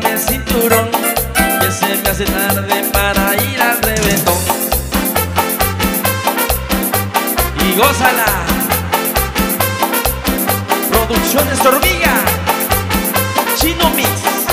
dame el cinturón, que se me hace tarde para ir al reventón. Y gózala. Producciones Hormiga, Chino Mix.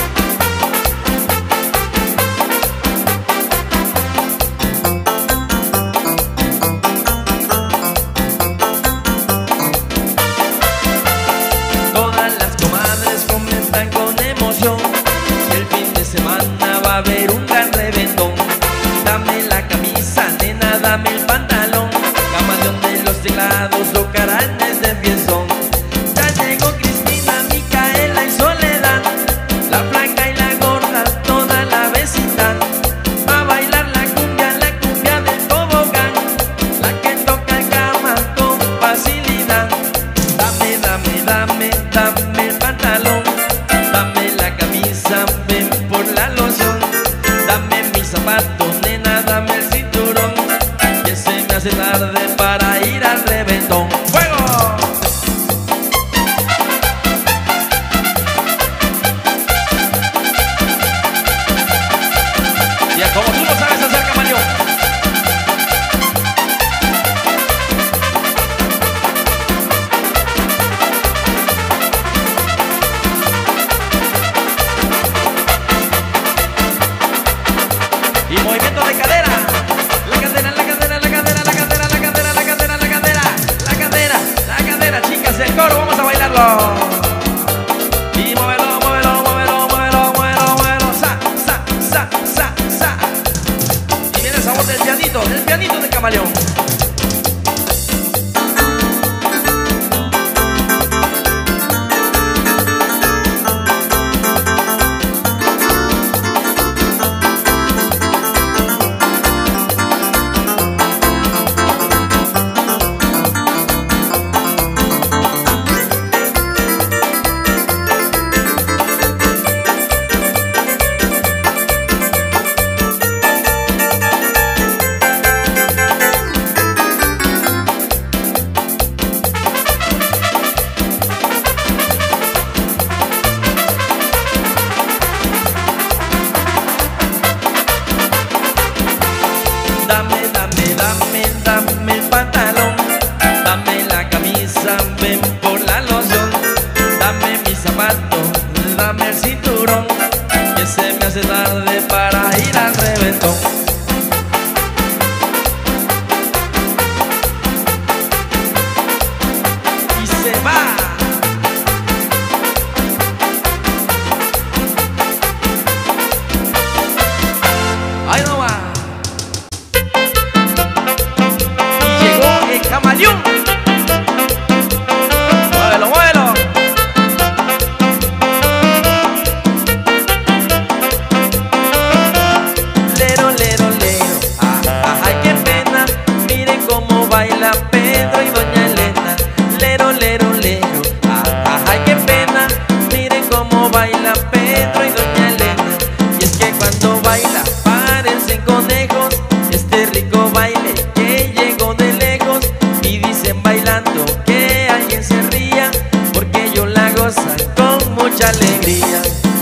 Todas las comadres comentan con emoción que el fin de semana va a haber un gran reventón. Dame la camisa, nena, dame el pantalón. Camaleón de los teclados tocarán desde fiestón. Ya llegó Cristina, Micaela y Soledad, la flaca y la gorda, toda la vecindad. Va a bailar la cumbia del tobogán, la que toca en cama con facilidad. Dame, dame, dame, dame el pantalón, dame la camisa, ven por la loción. Dame mis zapatos, nena, dame el cinturón, que se me hace tarde para ir al reventón. ¡Fuego! Ya como tú lo sabes hacer, Camaleón. Y movimiento de cadera. La cadera, la cadera, la cadera, la cadera, la cadera, la cadera, la cadera, la cadera, la cadera, chicas, el coro, vamos a bailarlo. Y muévelo, muévelo, muévelo, muévelo, muévelo, muévelo, sa, sa, sa, sa, sa. Y viene el sabor del pianito de Camaleón. Dame, dame, dame, dame el pantalón, dame la camisa, ven por la loción. Dame mis zapatos, dame el cinturón, que se me hace tarde para ir al reventón. Y se va. Ahí no va. Camaleón, muévelo, muévelo. Lero, lero, lero, ay, qué pena. Miren cómo baila Pedro y doña Elena. Lero, lero, lero, ay, qué pena. Miren cómo baila Pedro y doña Elena. Y es que cuando baila parecen conejos, este rico baile que llegó de lejos. Y dicen bailando que alguien se ría, porque ellos la gozan con mucha alegría.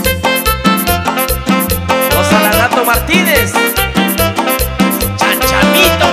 Gózala, Nato Martínez, Chanchamito.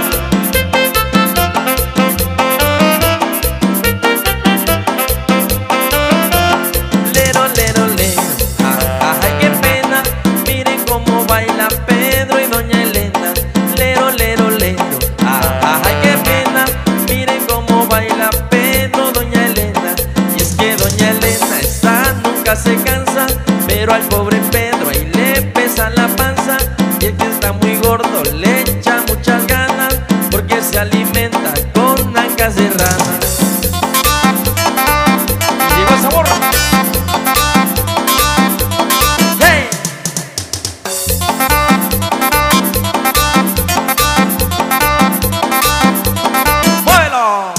Lero, lero, lero, ay, qué pena. Miren cómo baila Pedro y doña Elena. Lero, lero, lero, ay, qué pena. Miren cómo baila Pedro, doña Elena. Y es que doña Elena esa nunca se cansa, pero al pobre Pedro ahí le pesa la panza. Y el que está muy gordo le echa muchas ganas, porque se alimenta con ancas de rana. Llegó el sabor. ¡Hey! ¡Muévelo!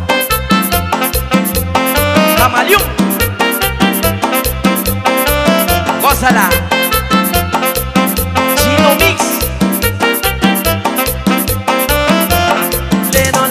Camaleón, gózala. Chino Mix. Leno,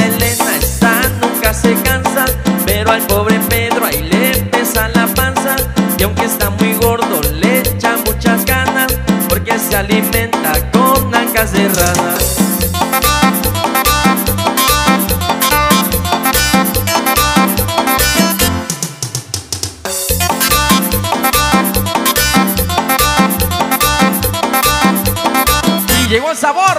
Elena, esa nunca se cansa, pero al pobre Pedro ahí le pesa la panza. Y aunque está muy gordo le echa muchas ganas, porque se alimenta con ancas de rana. Y llegó el sabor.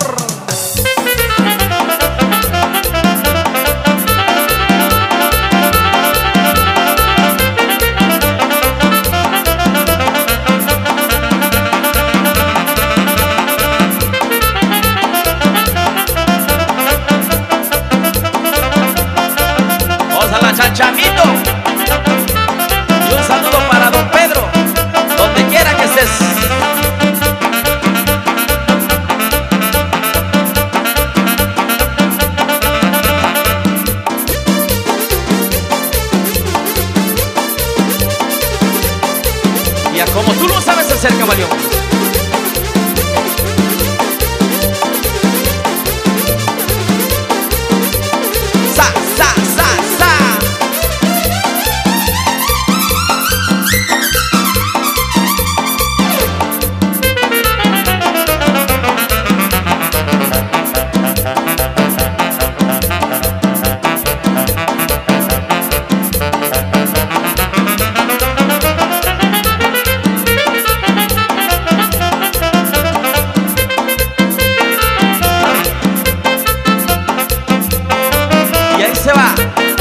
Chachamito, y un saludo para don Pedro, donde quiera que estés. Y a como tú lo sabes hacer, camaleón. Se va.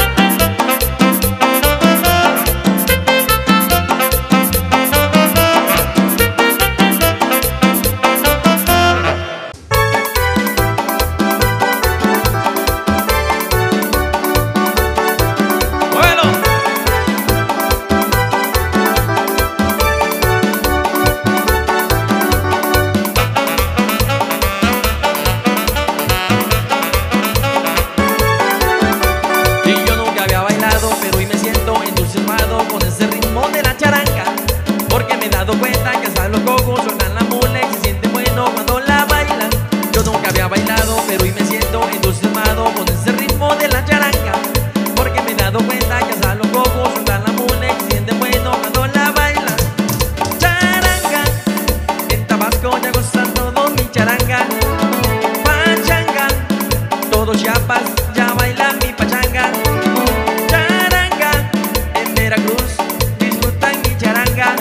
Cuenta que hasta los cojos suenan la mula y se siente bueno cuando la bailan. Yo nunca había bailado, pero hoy me siento entusiasmado con ese ritmo de la charanga, porque me he dado cuenta que hasta los cojos suenan la mula y se siente bueno cuando la bailan. Charanga, en Tabasco ya gozan todo mi charanga. Pachanga, todos Chiapas ya bailan mi pachanga. Charanga, en Veracruz disfrutan mi charanga.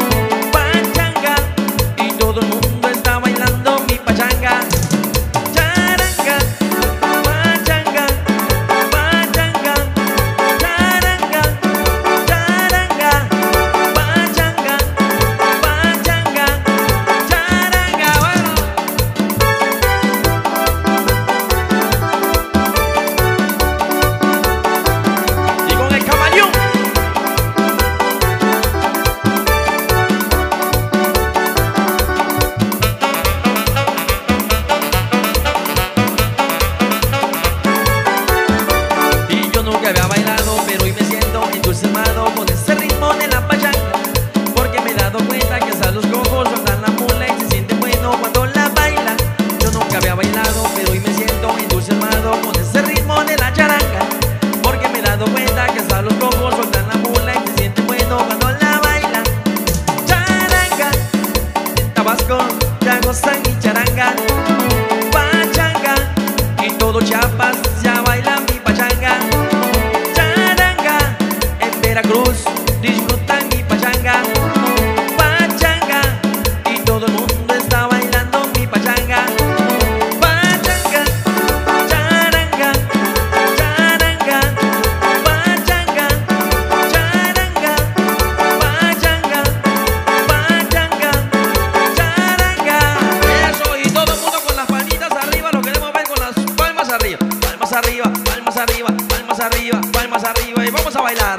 Todo el mundo está bailando mi pachanga. Charanga, pachanga, pachanga, charanga, charanga, pachanga, pachanga, charanga. Bueno. Y con el camaleón. Que había bailado, pero hoy me siento entusiasmado con ese ritmo de la pachanga, porque me he dado cuenta que hasta los cojos sueltan la mula y se siente bueno cuando la bailan. Yo nunca había bailado, pero hoy me siento entusiasmado con ese ritmo de la charanga, porque me he dado cuenta que hasta los cojos sueltan la mula y se siente bueno cuando la bailan. Charanga, en Tabasco ya gozan mi charanga. Pachanga, y todo Chiapas ya bailan mi pachanga. Veracruz disfrutan mi pachanga. Pachanga, y todo el mundo está bailando mi pachanga. Pachanga, charanga, charanga, pachanga, charanga, pachanga, pachanga, charanga. Eso, y todo el mundo con las palmitas arriba, lo queremos ver con las palmas arriba. Palmas arriba, palmas arriba, palmas arriba, palmas arriba, y vamos a bailar.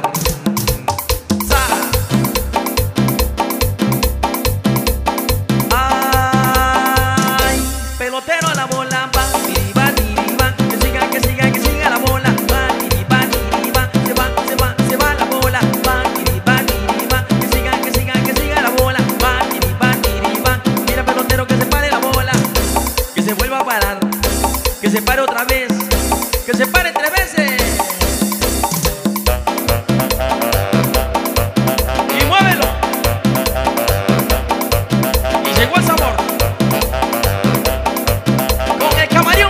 Pelotero a la bola, va, tiriba, tiriba, que siga la bola, va, tiriba, tiriba, se va la bola, va, tiriba, tiriba, que siga la bola, va, tiriba, tiriba, mira pelotero que se pare la bola, que se vuelva a parar, que se pare otra vez, que que se pare 3 veces. Y muévelo. Y llegó el sabor. Con el camaleón.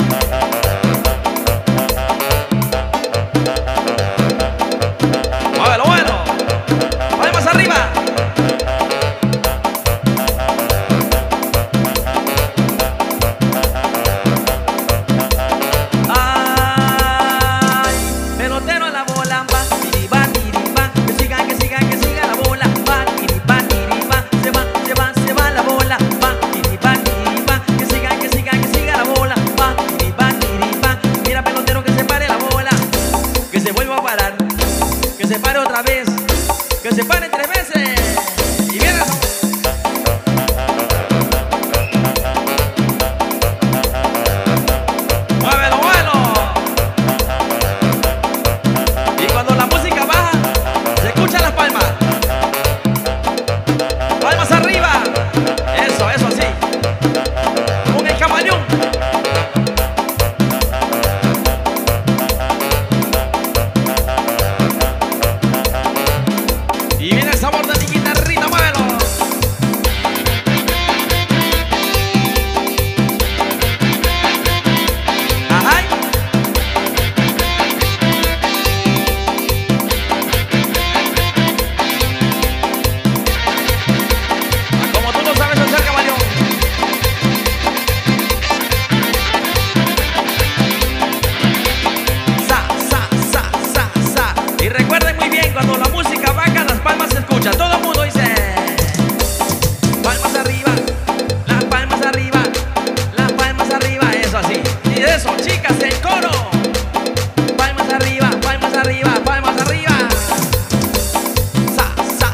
Muévelo, muévelo. Palmas arriba. Que se pare otra vez, que se pare 3 veces. Y viene eso. Muévelo, muévelo. Y cuando la música baja, se escuchan las palmas. Palmas arriba. Eso, eso así. Con el camaleón. Y viene el sabor de mi guitarrita, muévelo. Ajá. Como tú no sabes hacer, camaleón. Sa. Y recuerden muy bien, cuando la música baja, las palmas se escuchan. Todo el mundo dice: palmas arriba, las palmas arriba, las palmas arriba. Eso así. Y eso, chicas, el coro. Palmas arriba, palmas arriba, palmas arriba. Sa.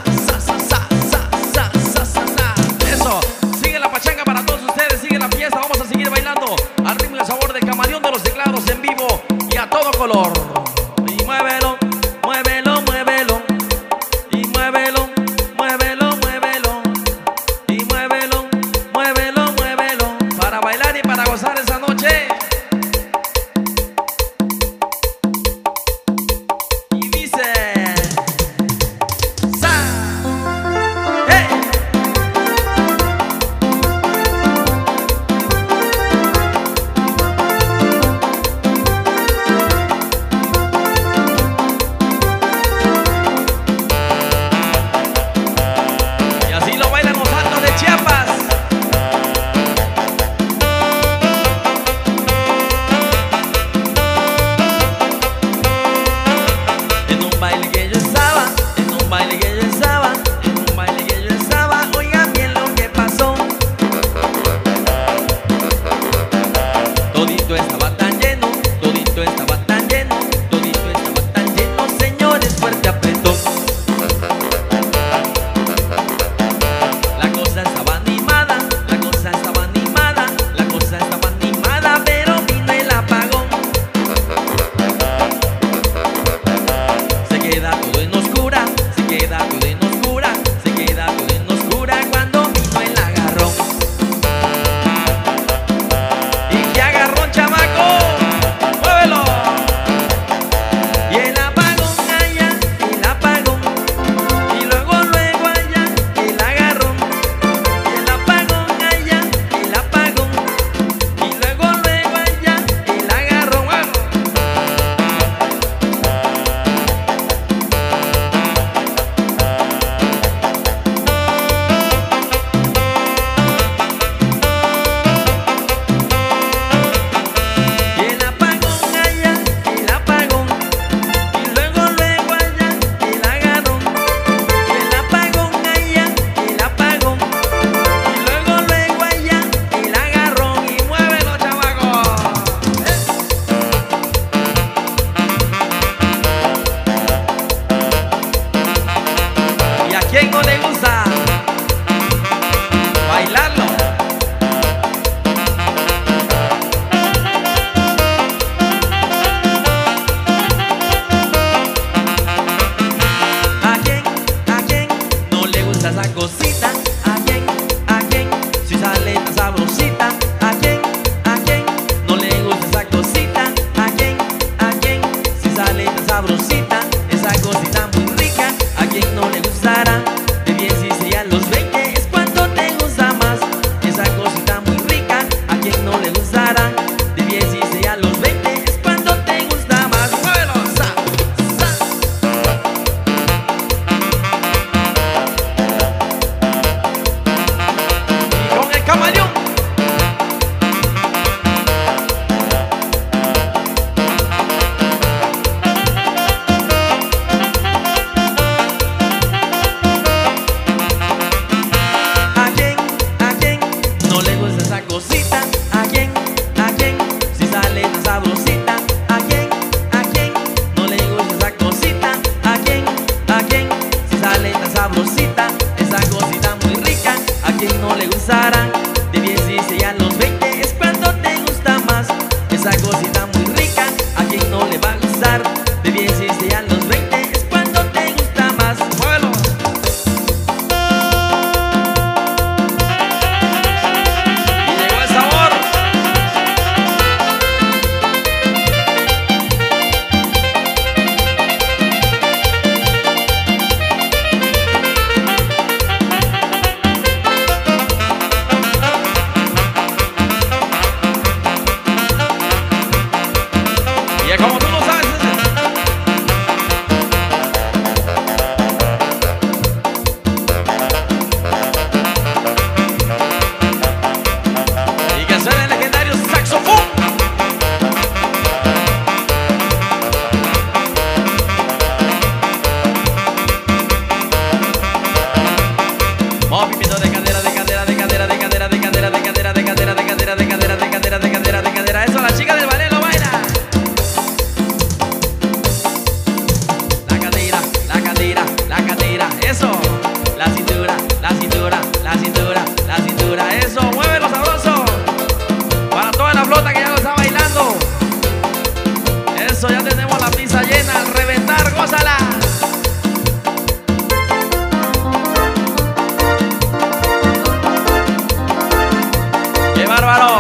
Eso. Sigue la pachanga para todos ustedes, sigue la fiesta. Vamos a seguir bailando al ritmo y al sabor del camaleón de los teclados en vivo y a todo color. Y muévelo. Muévelo, muévelo, y muévelo, muévelo, muévelo, y muévelo, muévelo, muévelo, para bailar y para gozar esa noche. Y dice: sa, hey. cintura, la cintura, la cintura. Eso, muévelo sabroso. Para toda la flota que ya lo está bailando. Eso, ya tenemos la pista llena. Al reventar, gózala. ¡Qué bárbaro!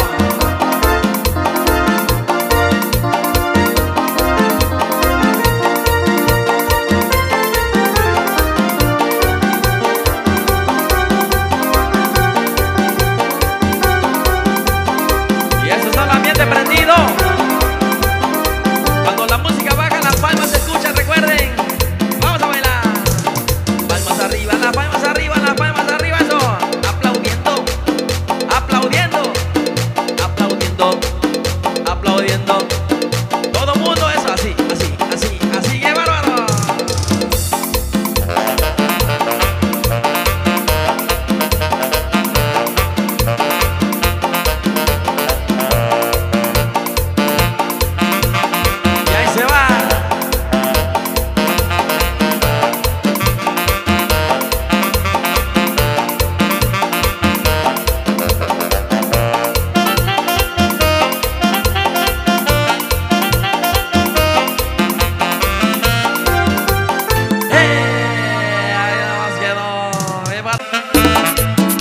Y eso está el ambiente prendido. Cuando la música baja, las palmas se escuchan, recuerden. Vamos a bailar. Palmas arriba, las palmas arriba, las palmas arriba, eso. Aplaudiendo, aplaudiendo, aplaudiendo, aplaudiendo. Todo mundo eso, así, así, así, así, qué bárbaro. Y ahí se va. Ahí nomás quedó. Qué bárbaro.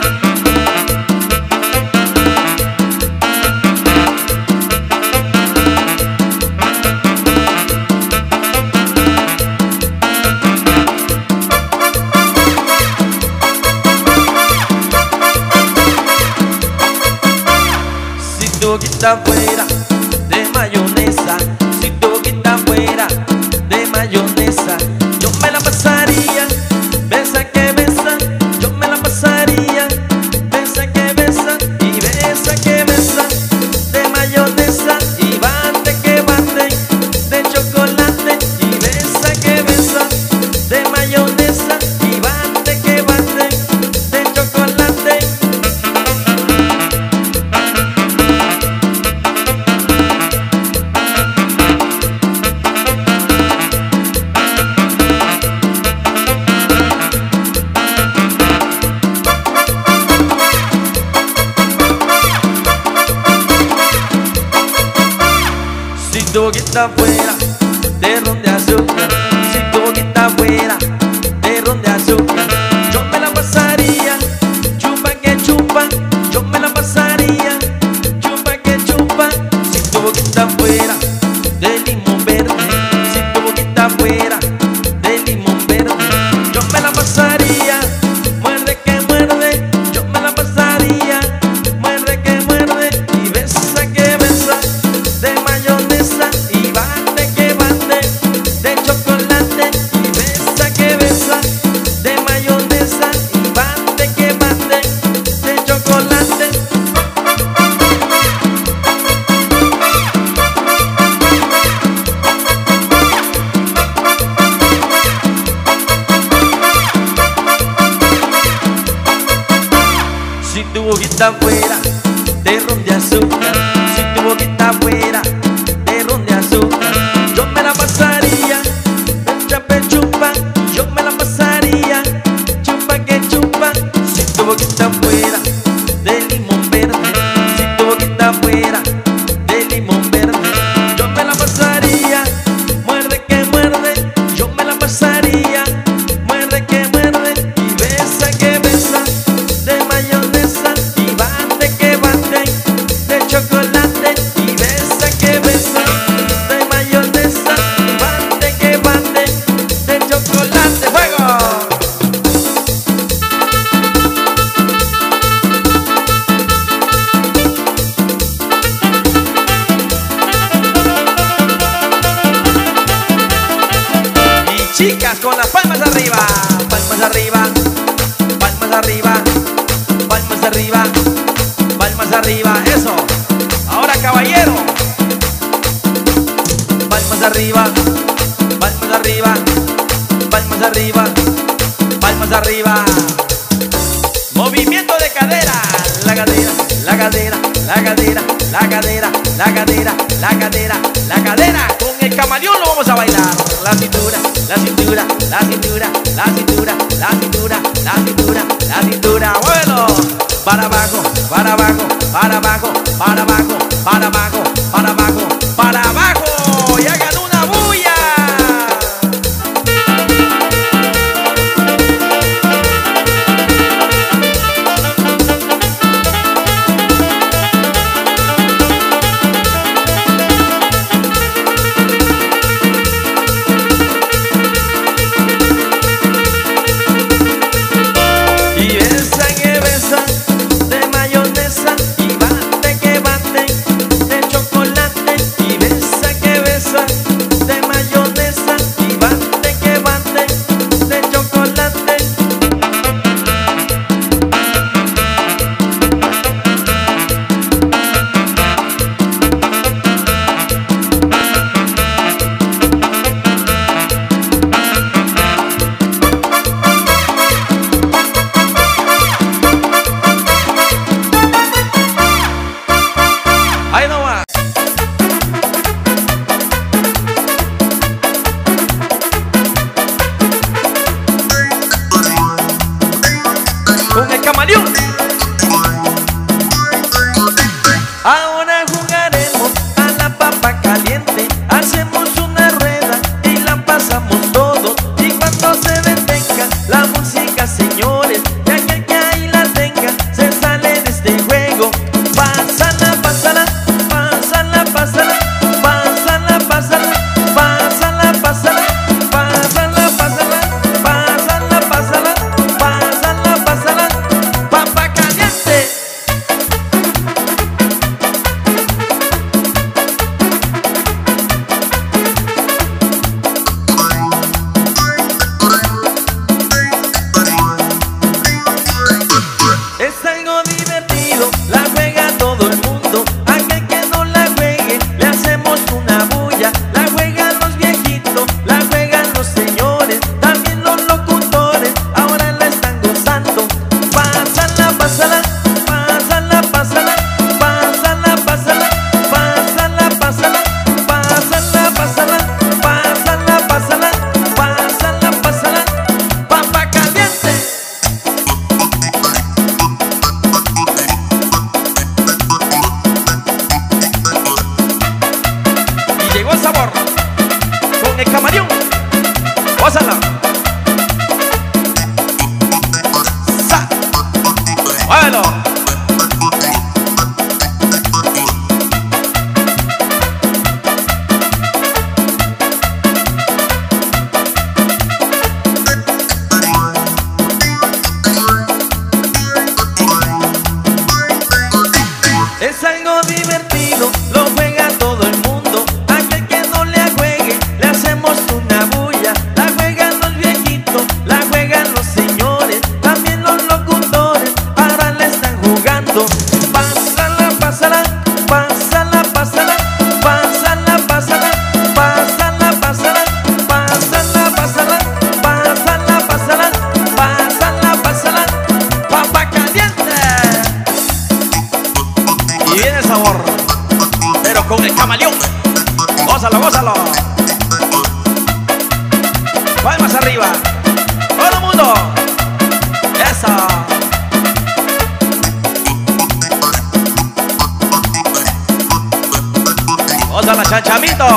Si tu boquita fuera de mayonesa, si tu boquita fuera de mayonesa, yo me la pasaría, besa que besa, yo me la pasaría, besa que besa y besa que besa, de mayonesa y bate que bate, de chocolate y besa que besa, de mayonesa y bate que bate, de chocolate. Si tu boquita fuera de ron de azúcar, si tu boquita fuera de ron de azúcar, yo me la pasaría, chupa que chupa, yo me la pasaría, chupa que chupa. Si tu boquita fuera de limón verde, si tu boquita fuera de limón verde, yo me la pasaría, muerde que muerde, yo me la pasaría, muerde que muerde y besa que besa, de mayonesa y bate que bate, de chocolate y besa que besa, de mayonesa y bate que bate, de chocolate. Si tu boquita fuera de ron de azúcar, si tu boquita fuera de ron de azúcar, yo me la pasaría, chupa chupa, yo me la pasaría, chupa que chupa. Si tu boquita fuera de limón verde, si tu boquita fuera de limón verde, yo me la pasaría, muerde que muerde, yo me la pasaría, muerde que muerde y besa que besa, de mayonesa y bate que bate, de chocolate y besa que besa, de mayonesa y bate que bate, de chocolate. ¡Fuego! Y chicas con las palmas arriba, palmas arriba, palmas arriba, palmas arriba, palmas arriba, eso. Ahora caballero, palmas arriba, palmas arriba, palmas arriba, palmas arriba. Movimiento de cadera, la cadera, la cadera, la cadera, la cadera, la cadera, la cadera, la cadera. Con el camaleón lo vamos a bailar. La cintura, la cintura, la cintura, la cintura, la cintura, la cintura, la para abajo, para abajo, para abajo, para abajo, para abajo, y hagan una bulla. Con el camaleón. Ahora jugaremos a la papa caliente. Hacemos una rueda y la pasamos todos. Y cuando se detenga la música, señores, ya que ahí la tenga, se sale de este juego. Pásala, pásala, pásala, pásala, pásala, pásala, pásala, pásala, pásala, pásala, pásala, pásala, pásala, pásala. Papa caliente. Es algo divertido, la juega todo el mundo. Aquel que no la juegue, le hacemos una bulla. La juegan los viejitos, la juegan los señores, también los locutores, ahora la están gozando. Pásala, pásala, pásala, pásala, pásala, pásala, pásala, pásala, pásala, pásala, pásala, pásala, pásala, pásala. Papa caliente. Y llegó el sabor con el camaleón. Gózala. Sa. Bueno. Es algo divertido, lo juega todo el mundo. Aquel que no le juegue, le hacemos una bulla. La juegan los viejitos, la juegan los señores, también los locutores, ahora le están jugando. Pásala, pásala, pásala, pásala, pásala, pásala, pásala, pásala, pásala, pásala, pásala, pásala, pásala, pásala. Papa caliente. Y viene el sabor, pero con el camaleón. Gózalo, gózalo. Palmas arriba. Todo el mundo. Eso. Gózala, chanchamito.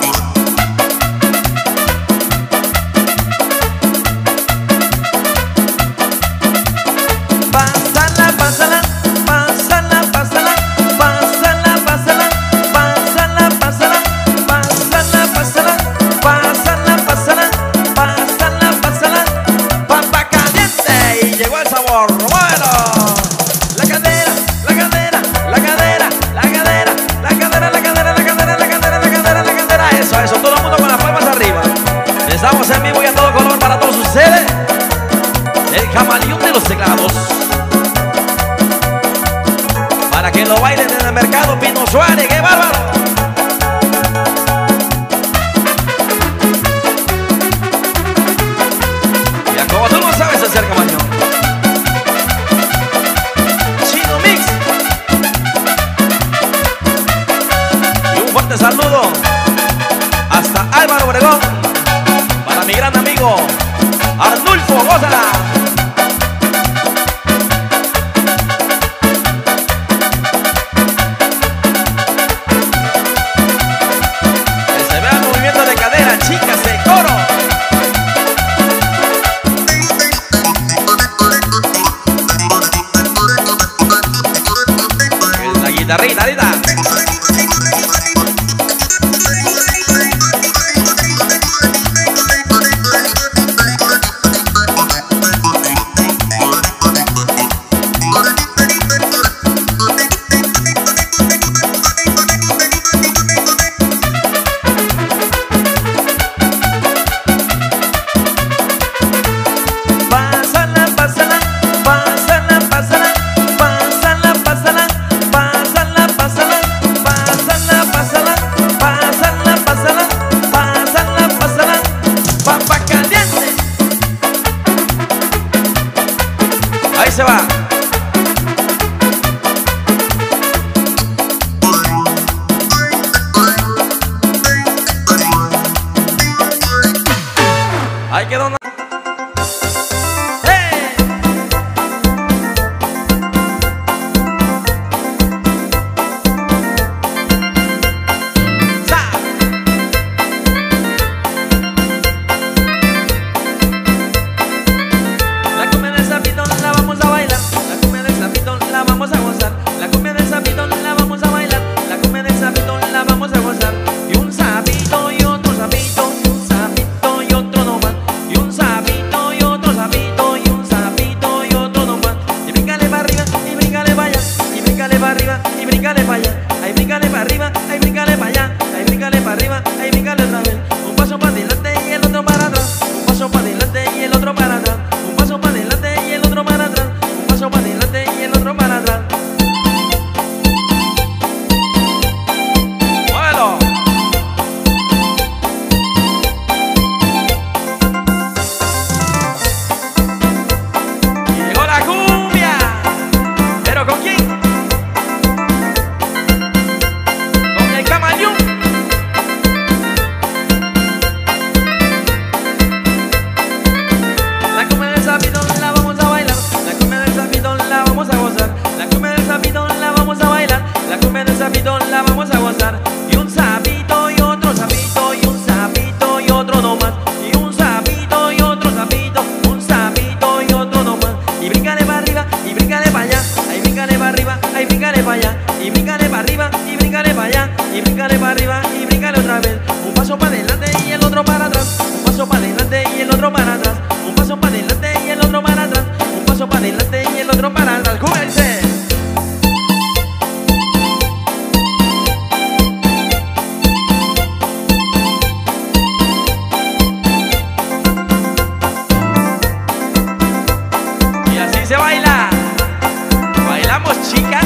Pásala, pásala, pásala, pásala, pásala, pásala, pásala, pásala, pásala, pásala, pásala, pásala, pásala, pásala. Papa caliente. Y llegó el sabor. Bueno. La cadera, la cadera, la cadera, la cadera, la cadera, la cadera, la cadera, la cadera, la cadera, la cadera. Eso, todo el mundo con las palmas arriba. Estamos en vivo y a todo color para todos ustedes. El camaleón de los teclados. Para que lo bailen en el mercado Pino Suárez, ¡qué bárbaro! Ya como tú lo sabes hacer, camaleón. Chino Mix. Y un fuerte saludo hasta Álvaro Obregón, para mi gran amigo Arnulfo, gózala. Guitarrita, ahorita. Ahí se va. Ahí quedó. ¡Hey! ¡Sa! La cumbia del Zapito la vamos a bailar, la cumbia del Zapito la vamos a gozar, la cumbia del Zapito la vamos a bailar, la cumbia del Zapito la vamos a gozar. Y un sapito y otro sapito, y un sapito y otro nomás, y un sapito y otro sapito, y un sapito y otro nomás. Y bríncale para arriba, y bríncale para allá, y bríncale para arriba, y bríncale para allá, ahí bríncale para arriba, ahí bríncale para allá, ahí bríncale para arriba, ahí bríncale otra vez. Un paso para adelante y el otro para atrás, un paso para adelante y el otro para atrás, un paso para adelante y el otro para atrás, un paso para adelante y el otro para atrás. ¡Muévelo! Y llegó la cumbia. ¿Pero con quién? Con el Camaleón. La cumbia del Zapito la vamos a bailar, la cumbia del Zapito la vamos a gozar, la cumbia del Zapito la vamos a bailar, la cumbia del Zapito la vamos a gozar. Y un sapito y otro sapito, y un sapito y otro nomás, y un sapito y otro sapito, un sapito y otro nomás. Y bríncale para arriba, y bríncale para allá, ahí bríncale para arriba, ahí bríncale para allá, y bríncale para arriba, y bríncale para allá, y bríncale para arriba, y bríncale otra vez. Un paso para adelante y el otro para atrás, un paso para adelante y el otro para atrás, un paso para adelante y el otro para atrás, un paso para adelante y el otro para atrás. ¡Júguense! Y así se baila. Bailamos, chicas.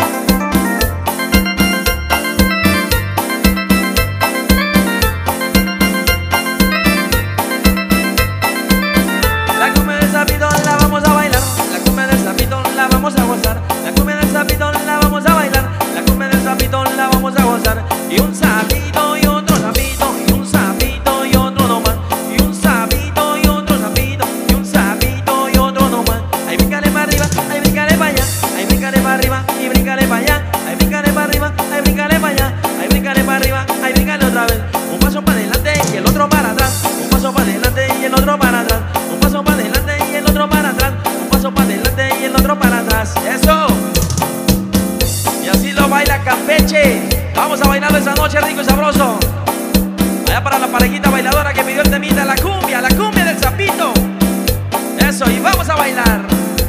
La cumbia del Zapito la vamos a bailar, la cumbia del Zapito la vamos a gozar, la cumbia del Zapito la vamos a bailar, la cumbia del Zapito la vamos a gozar. Y un sapito y otro sapito, y un sapito y otro nomás, y un sapito y otro sapito, y un sapito y otro nomás. Ahí bríncale para arriba, ahí bríncale para allá, ahí bríncale para arriba, y bríncale para allá, ahí bríncale para arriba, ahí bríncale para allá, ahí bríncale para arriba, ahí bríncale otra vez. Un paso para adelante y el otro para atrás, un paso para adelante y el otro para atrás, un paso para adelante y el otro para atrás, un paso para adelante y el otro para atrás. ¡Eso! Y así lo baila Campeche. Vamos a bailar esa noche rico y sabroso. Allá para la parejita bailadora que pidió el temita, la cumbia del Zapito. Eso, y vamos a bailar.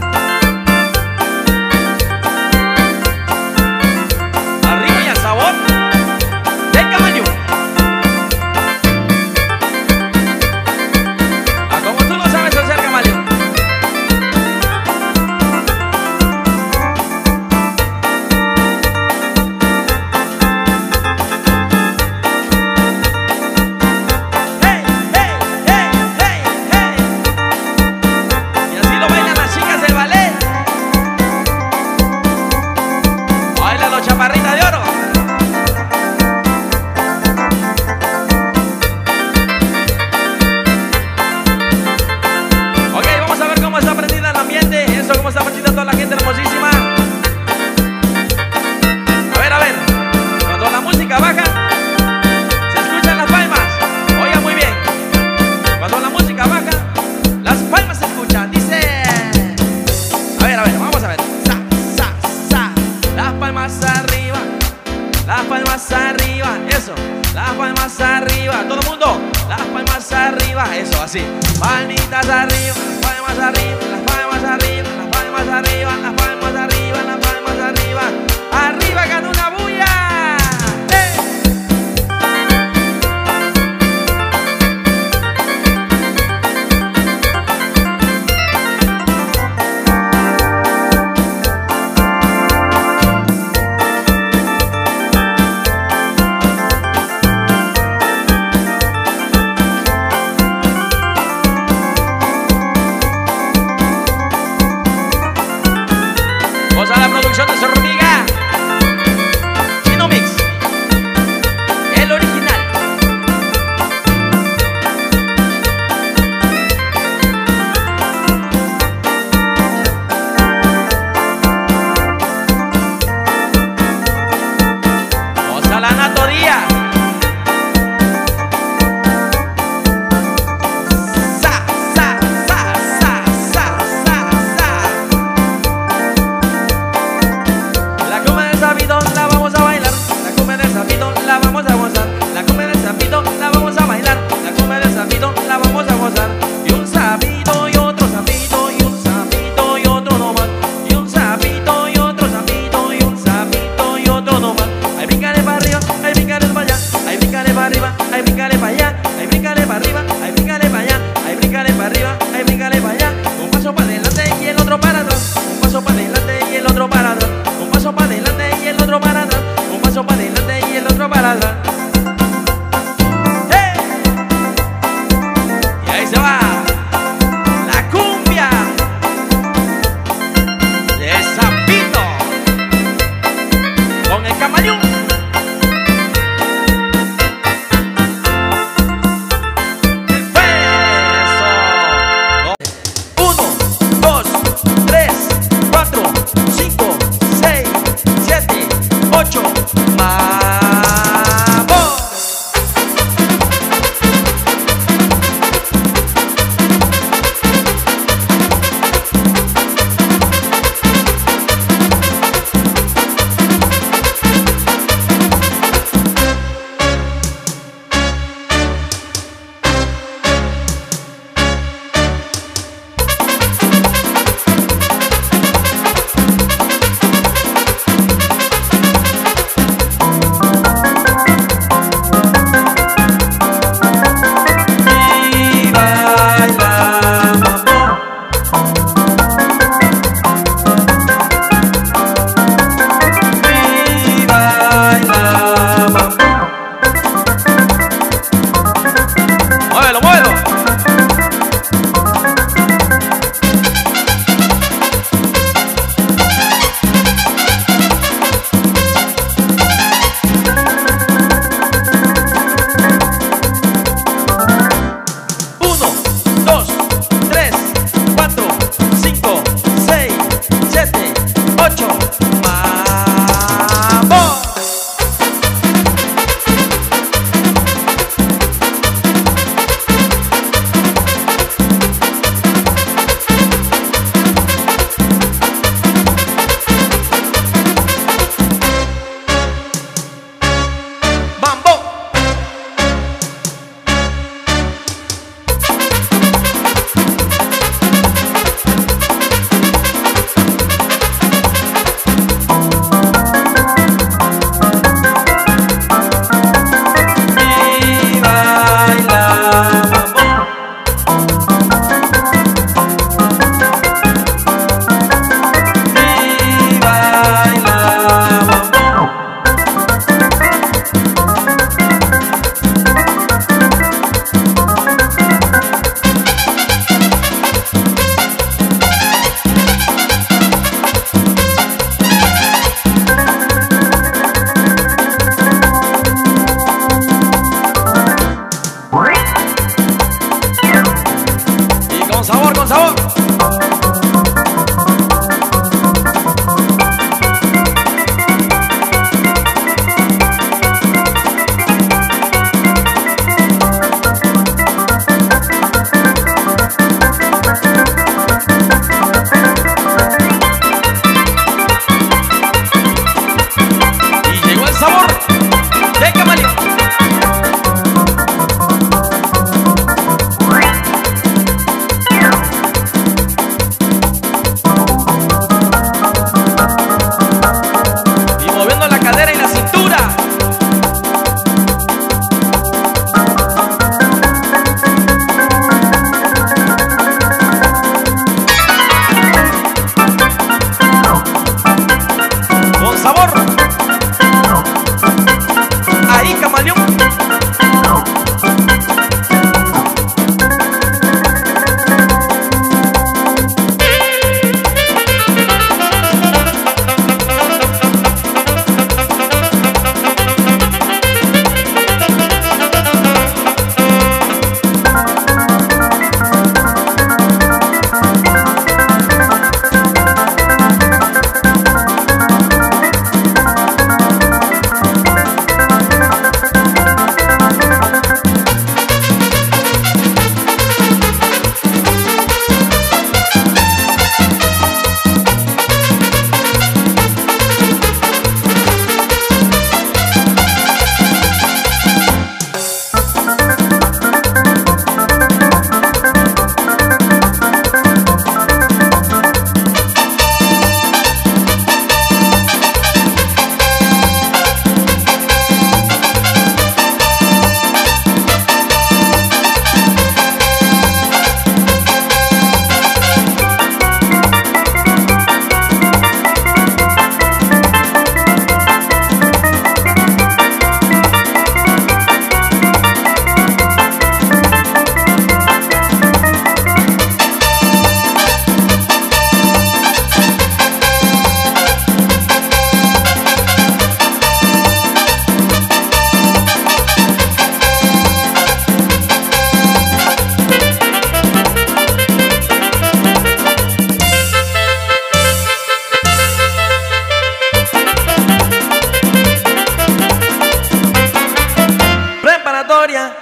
Arriba y al sabor del Camaleón. Como tú lo sabes hacer, Camaleón. Hey, hey, hey, hey, hey. Y así lo bailan las chicas arriba, todo el mundo, las palmas arriba, eso así. Palmitas arriba, las palmas arriba, las palmas arriba, las palmas arriba, las palmas arriba, las palmas arriba. Arriba gana una bulla. A la producción de Zorniga.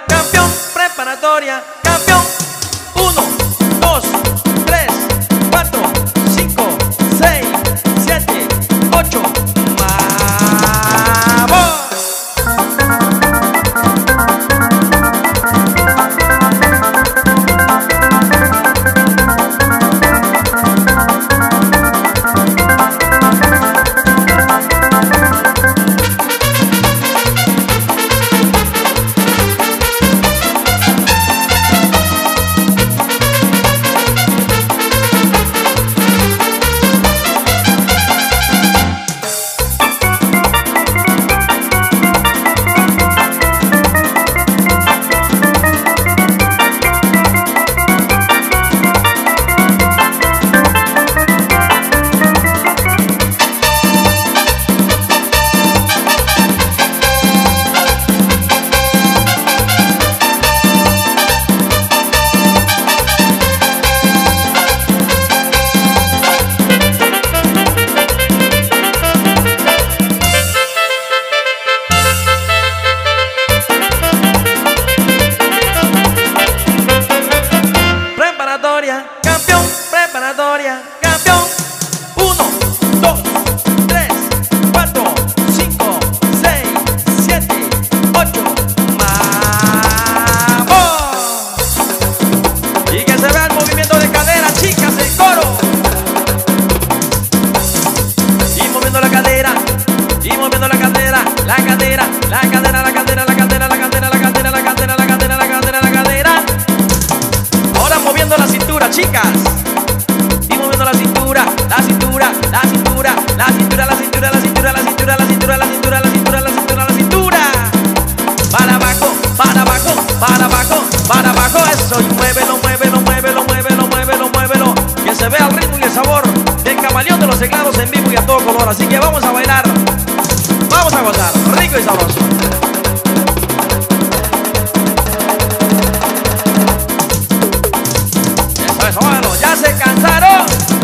campeón. Preparatoria, campeón. 1, 2, 3, 4, 5, 6, 7, 8. ¡Vamos! Campeón, preparatoria, campeón. 1, 2, 3, 4, 5, 6, 7, 8. ¡Vamos! Y que se vea el movimiento de cadera, chicas, el coro. Y moviendo la cadera, y moviendo la cadera, la cadera, la cadera, la cadera, la cadera, la cadera, la cadera, la cadera, la cadera, la cadera, la cadera. Ahora moviendo la cintura, chicas. Y moviendo la cintura, la cintura, la cintura, la cintura, la cintura, la cintura, la cintura, la cintura, la cintura, la cintura, la cintura, la cintura. Para abajo, para abajo, para abajo, para abajo. Eso, y muévelo, muévelo, muévelo, muévelo, muévelo, muévelo. Que se vea el ritmo y el sabor del camaleón de los teclados en vivo y a todo color. Así que vamos a bailar, vamos a gozar, rico y sabroso. Eso, bueno, ya se cansaron.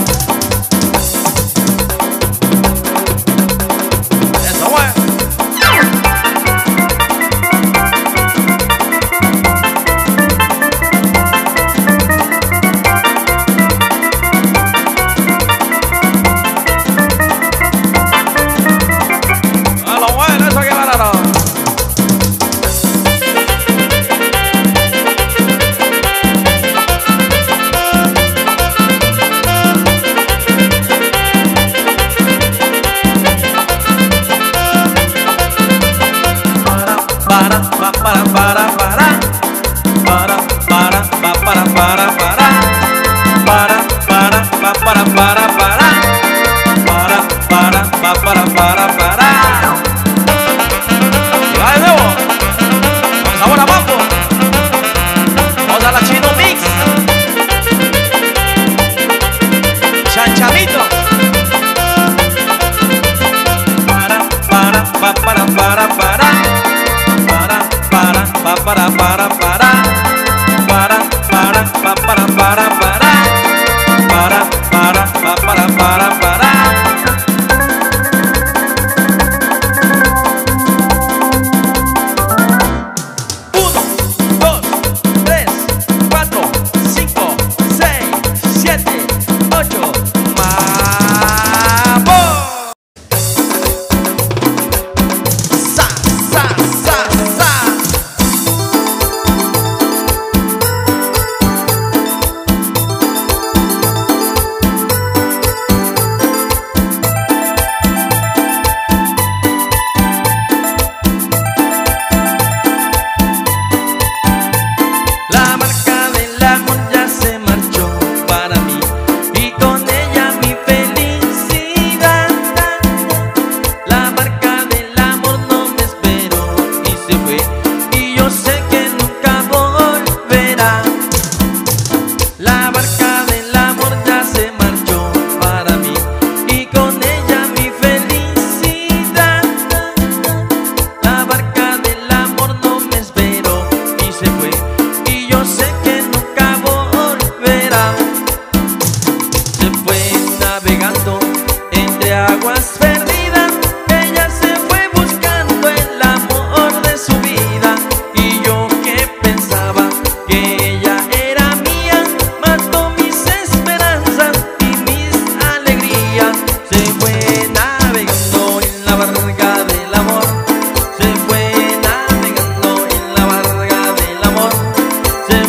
Eso, bueno. A lo bueno, eso que barato.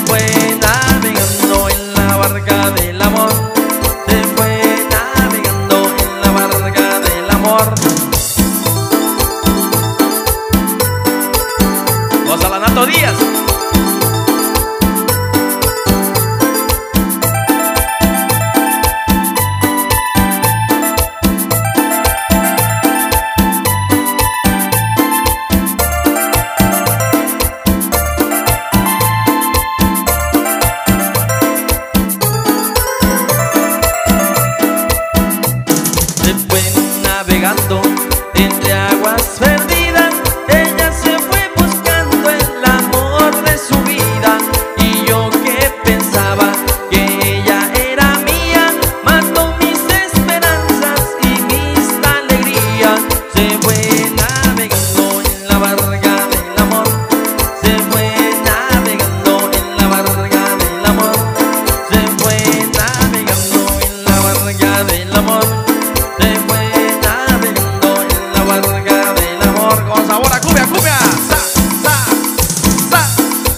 fue navegando en la barca del amor. Se fue navegando en la barca del amor. Gózala, Nato Díaz. Se fue navegando entre aguas perdidas, ella se fue buscando el amor de su vida. Y yo que pensaba que ella era mía, mató mis esperanzas y mis alegrías. Se fue navegando en la barca del amor. Se fue navegando en la barca del amor. Se fue navegando en la barca del amor. Se fue navegando en la barca del amor. Con sabor a cumbia, cumbia. Sa, sa, sa.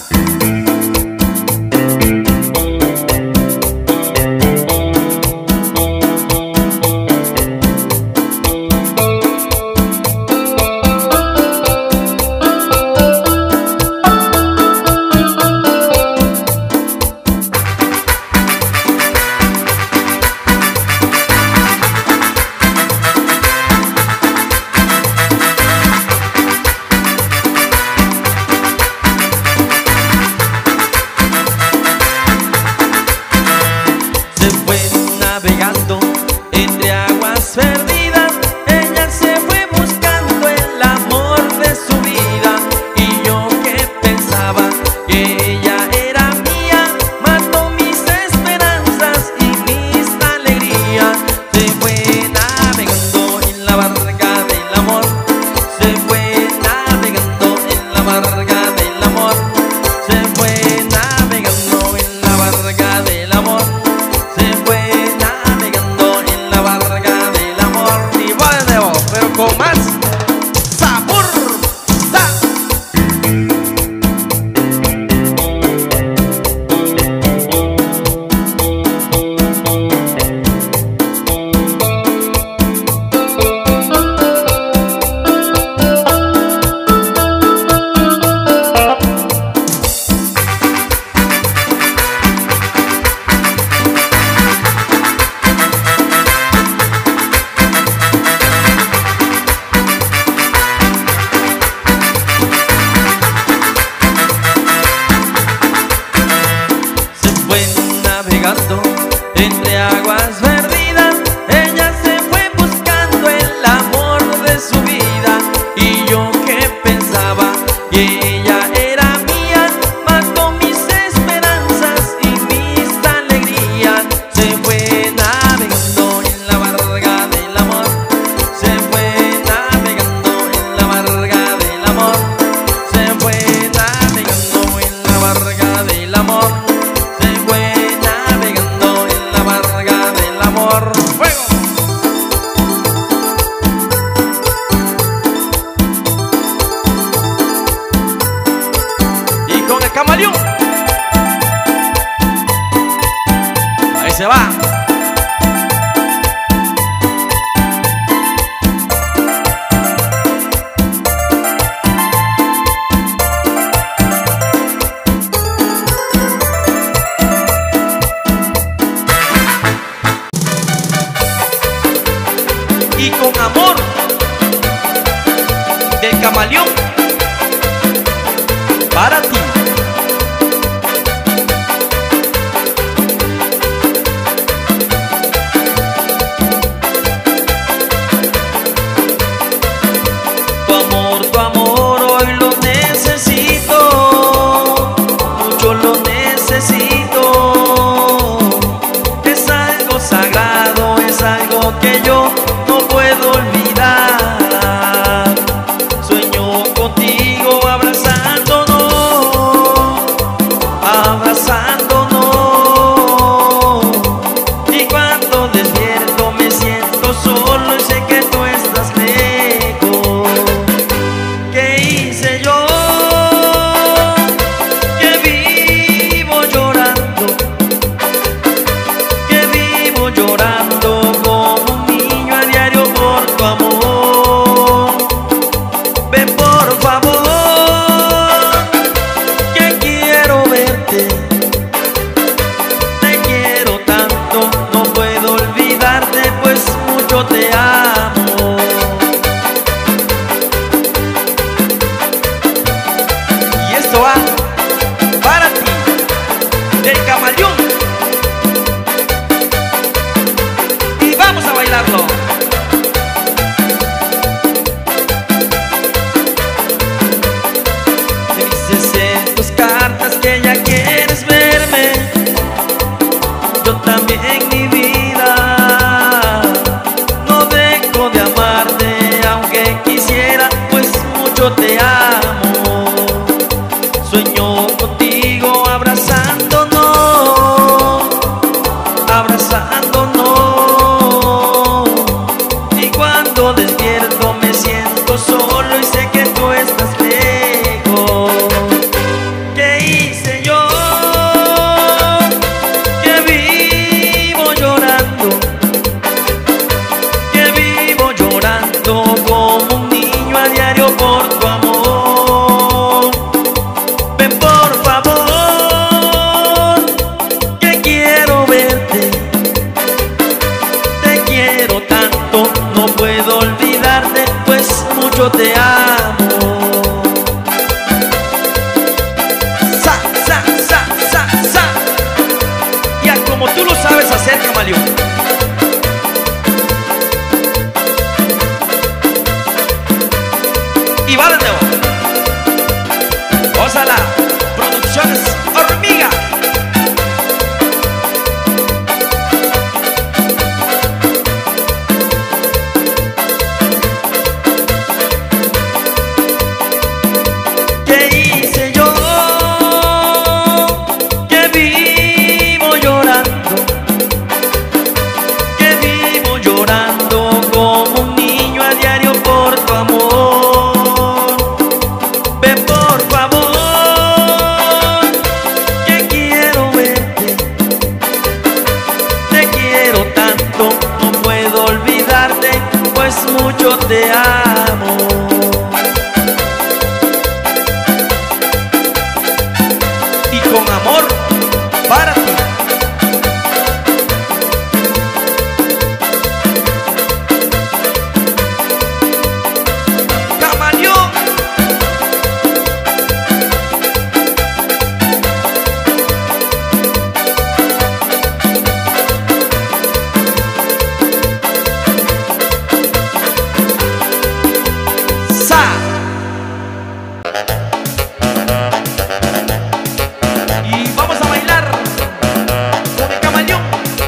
Se fue navegando entre aguas perdidas, ella se fue buscando el amor de su vida. Y yo que pensaba que ella era mía, mató mis esperanzas y mis alegrías. Se fue navegando en la barca del amor. Se fue navegando en la barca del amor. Se fue navegando en la barca del amor. Se fue navegando en la barca del amor. Y va de nuevo, pero con más sabor. ¡Da! Se fue navegando entre aguas perdidas, ella se fue buscando el amor de su vida. Y yo que pensaba que ella era mía, mató mis esperanzas y mis alegrías. Se fue navegando en la barca del amor. Se fue navegando en la barca del amor. Se fue navegando en la barca del amor. Se fue navegando en la barca del amor. ¡Fuego! Y con el camaleón. Ahí se va. Y con amor del camaleón para ti. Tu amor hoy lo necesito, mucho lo necesito. Es algo sagrado, es algo que yo no puedo olvidar. Sueño que ya quieres verme, yo también mi vida. No dejo de amarte aunque quisiera, pues mucho te amo. Sueño contigo abrazándonos, abrazándonos. Y cuando despierto me siento solo y sé que tú estás lejos. ¿Qué hice yo? Que vivo llorando, que vivo llorando como un niño a diario por tu amor. Ven por favor, que quiero verte, te quiero tanto, no puedo olvidarte, pues mucho te amo. Sa, sa, sa, sa, sa. Ya como tú lo sabes hacer, camaleón. Y va de nuevo. Gózala, Producciones Hormiga. ¿Qué hice yo? Que vivo llorando, que vivo llorando como un niño a diario por tu amor. Ven por favor, que quiero verte, te quiero tanto, no puedo olvidarte, pues mucho te amo. Y con amor para ti. Camaleón. Sa. Y vamos a bailar con el camaleón.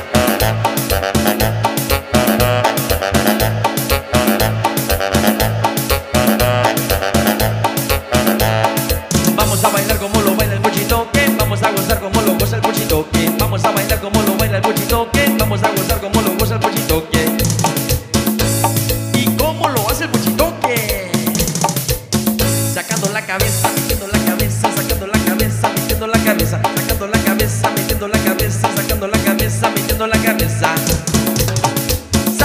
Vamos a bailar como lo baila el Pochitoque, vamos a gozar como lo goza el Pochitoque. Vamos a bailar como lo baila el Pochitoque, vamos a gozar como lo goza el Pochitoque. ¿Y cómo lo hace el Pochitoque? Sacando la cabeza, metiendo la cabeza, sacando la cabeza, metiendo la cabeza, sacando la cabeza, metiendo la cabeza, sacando la cabeza, metiendo la cabeza. Sa.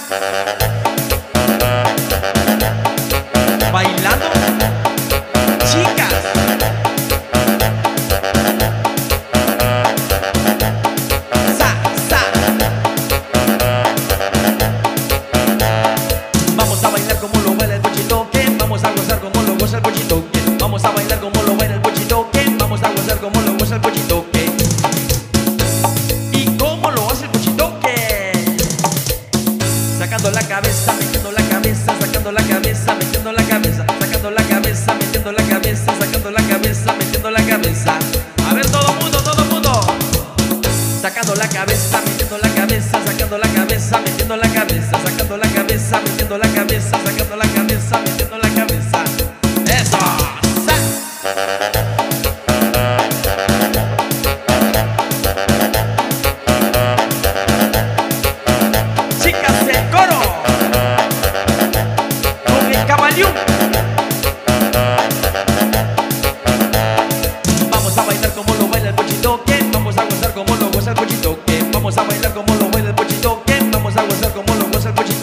Bailando, chicas. Sa, sa. Vamos a bailar como lo baila el Pochitoque, vamos a gozar como lo goza el Pochitoque. Vamos a bailar como lo baila el Pochitoque, vamos a gozar como lo goza el Pochitoque. ¿Y cómo lo hace el Pochitoque? Sacando la cabeza, metiendo la cabeza, sacando la cabeza, metiendo la cabeza, sacando la cabeza, metiendo la cabeza, sacando la cabeza, metiendo la cabeza. A ver todo mundo, todo mundo. Sacando la cabeza, metiendo la cabeza, sacando la cabeza, metiendo la cabeza, sacando la cabeza, metiendo la cabeza, sacando la cabeza, metiendo la cabeza. Eso. Sa. Chicas del coro con el camaleón. Vamos a bailar como lo baila el Pochitoque, vamos a gozar como lo goza el Pochitoque. Vamos a bailar como lo baila el Pochitoque, vamos a gozar como lo goza el Pochitoque.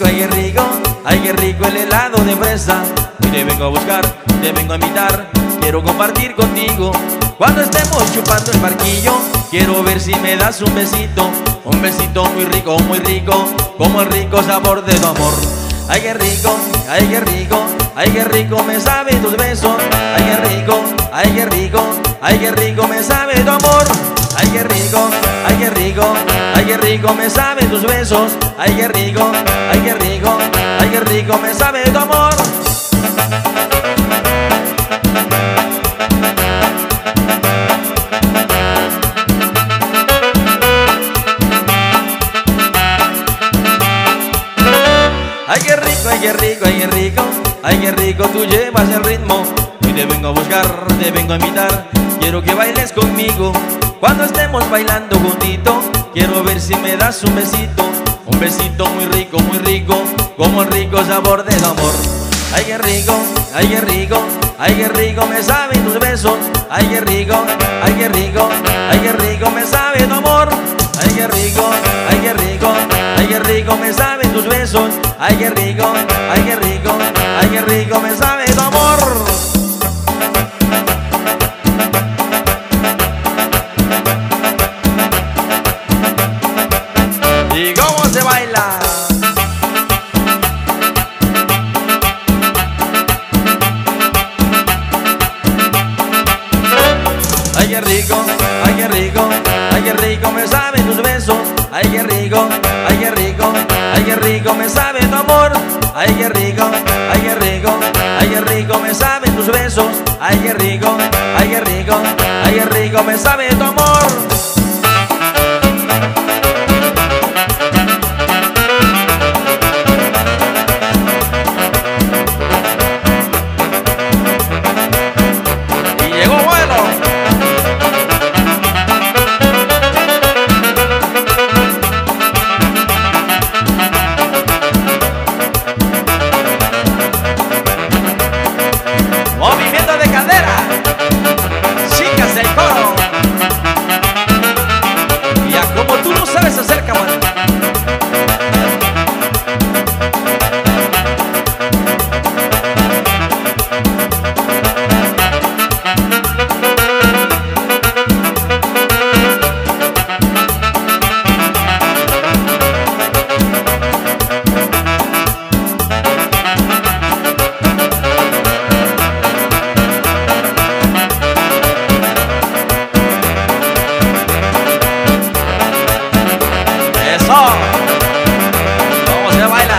ay qué rico, ay qué rico el helado de fresa. Hoy te vengo a buscar, te vengo a invitar, quiero compartir contigo. Cuando estemos chupando el barquillo, quiero ver si me das un besito muy rico, como el rico sabor de tu amor. Ay qué rico, ay qué rico, ay qué rico me saben tus besos. Ay qué rico, ay qué rico, ay qué rico me sabe tu amor. Ay qué rico, ay qué rico, ay qué rico me saben tus besos. Ay qué rico, ay qué rico, ay qué rico me sabe tu amor. Ay qué rico, ay qué rico, ay qué rico, ay qué rico tú llevas el ritmo. Hoy te vengo a buscar, te vengo a invitar, quiero que bailes conmigo. Cuando estemos bailando juntito, quiero ver si me das un besito muy rico, como el rico sabor del amor. Ay qué rico, ay qué rico, ay qué rico me saben tus besos. Ay qué rico, ay qué rico, ay qué rico me sabe tu amor. Ay qué rico, ay qué rico, ay qué rico me saben tus besos. Ay qué rico, ay qué rico, ay qué rico me sabe tu amor. ¿Y cómo se baila? Ay qué rico, ay qué rico, ay qué rico me saben tus besos. Ay qué rico, ay qué rico, ay qué rico me sabe tu amor. Ay qué rico, ay qué rico, ay qué rico me saben tus besos. Ay qué rico, ay qué rico, ay qué rico me sabe tu amor. Y llegó bueno. Movimiento de cadera, chicas del coro. Ya como tú no sabes hacer, cabrón. ¿Cómo se baila?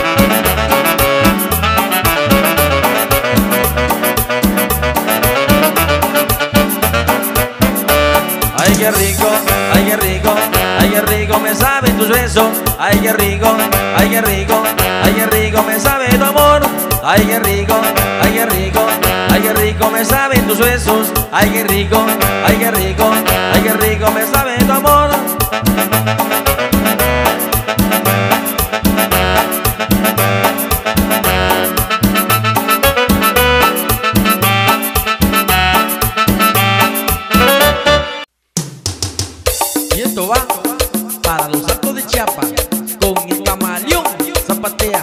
Ay qué rico, ay qué rico, ay qué rico me saben tus besos. Ay qué rico, ay qué rico, ay qué rico me sabe tu amor. Ay qué rico, ay qué rico, ay qué rico me saben tus besos. Ay qué rico, ay qué rico, ay qué rico me sabe tu amor. Y esto va para los Altos de Chiapas con el Camaleón Zapatea.